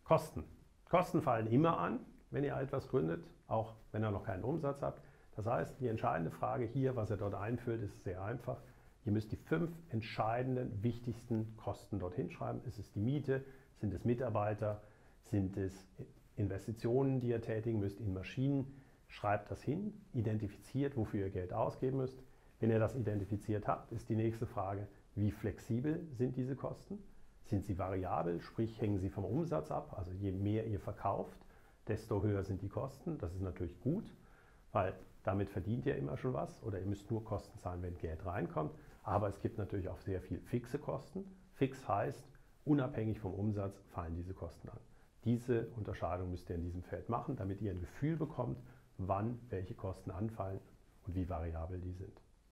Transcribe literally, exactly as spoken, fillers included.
Kosten. Kosten fallen immer an, wenn ihr etwas gründet, auch wenn ihr noch keinen Umsatz habt. Das heißt, die entscheidende Frage hier, was ihr dort einfüllt, ist sehr einfach. Ihr müsst die fünf entscheidenden, wichtigsten Kosten dort hinschreiben. Ist es die Miete? Sind es Mitarbeiter? Sind es Investitionen, die ihr tätigen müsst in Maschinen? Schreibt das hin, identifiziert, wofür ihr Geld ausgeben müsst. Wenn ihr das identifiziert habt, ist die nächste Frage, wie flexibel sind diese Kosten? Sind sie variabel, sprich hängen sie vom Umsatz ab? Also je mehr ihr verkauft, desto höher sind die Kosten. Das ist natürlich gut, weil damit verdient ihr immer schon was oder ihr müsst nur Kosten zahlen, wenn Geld reinkommt. Aber es gibt natürlich auch sehr viel fixe Kosten. Fix heißt, unabhängig vom Umsatz fallen diese Kosten an. Diese Unterscheidung müsst ihr in diesem Feld machen, damit ihr ein Gefühl bekommt, wann welche Kosten anfallen und wie variabel die sind.